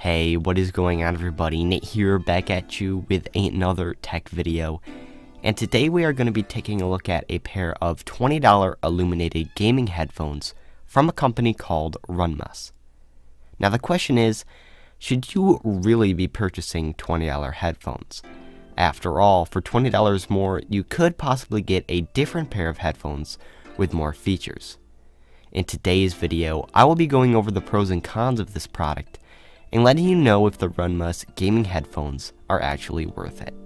Hey, what is going on, everybody? Nate here, back at you with another tech video. And today we are going to be taking a look at a pair of $20 illuminated gaming headphones from a company called Runmus. Now the question is, should you really be purchasing $20 headphones? After all, for $20 more, you could possibly get a different pair of headphones with more features. In today's video, I will be going over the pros and cons of this product and letting you know if the Runmus gaming headphones are actually worth it.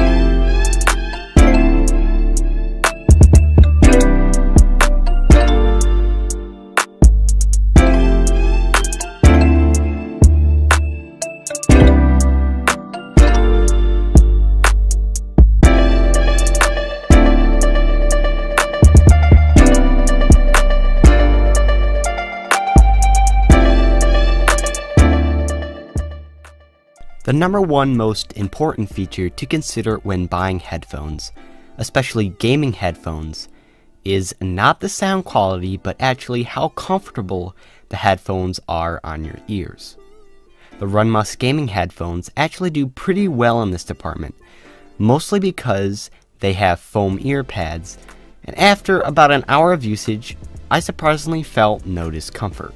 The number one most important feature to consider when buying headphones, especially gaming headphones, is not the sound quality, but actually how comfortable the headphones are on your ears. The Runmus gaming headphones actually do pretty well in this department, mostly because they have foam ear pads, and after about an hour of usage, I surprisingly felt no discomfort.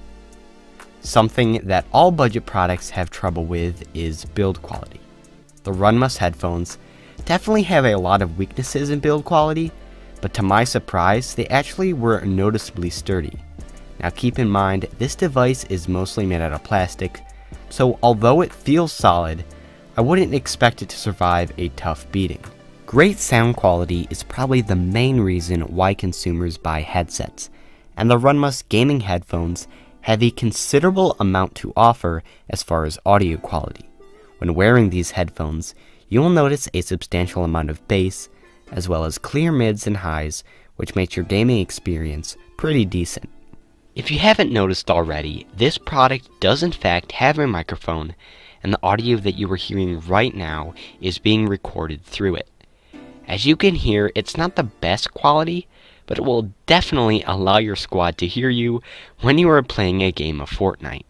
Something that all budget products have trouble with is build quality. The Runmus headphones definitely have a lot of weaknesses in build quality, but to my surprise, they actually were noticeably sturdy. Now keep in mind, this device is mostly made out of plastic, so although it feels solid, I wouldn't expect it to survive a tough beating. Great sound quality is probably the main reason why consumers buy headsets, and the Runmus gaming headphones have a considerable amount to offer as far as audio quality. When wearing these headphones, you will notice a substantial amount of bass, as well as clear mids and highs, which makes your gaming experience pretty decent. If you haven't noticed already, this product does in fact have a microphone, and the audio that you are hearing right now is being recorded through it. As you can hear, it's not the best quality, but it will definitely allow your squad to hear you when you are playing a game of Fortnite.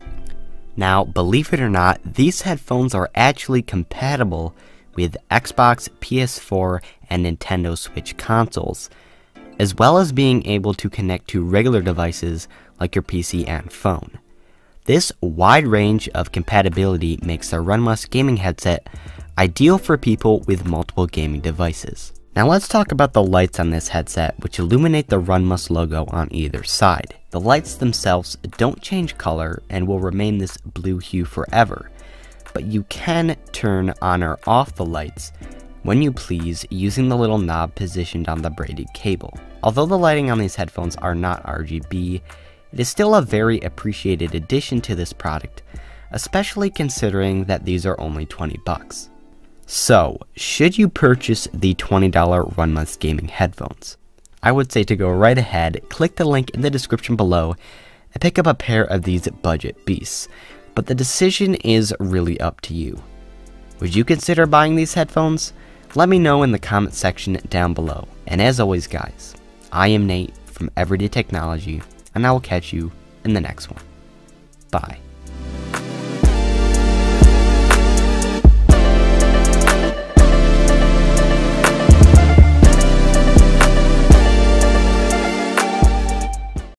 Now, believe it or not, these headphones are actually compatible with Xbox, PS4, and Nintendo Switch consoles, as well as being able to connect to regular devices like your PC and phone. This wide range of compatibility makes the Runmus gaming headset ideal for people with multiple gaming devices. Now let's talk about the lights on this headset, which illuminate the Runmus logo on either side. The lights themselves don't change color and will remain this blue hue forever, but you can turn on or off the lights when you please using the little knob positioned on the braided cable. Although the lighting on these headphones are not RGB, it is still a very appreciated addition to this product, especially considering that these are only $20. So, should you purchase the $20 Runmus gaming headphones? I would say to go right ahead, click the link in the description below, and pick up a pair of these budget beasts. But the decision is really up to you. Would you consider buying these headphones? Let me know in the comment section down below. And as always guys, I am Nate from Everyday Technology, and I will catch you in the next one. Bye.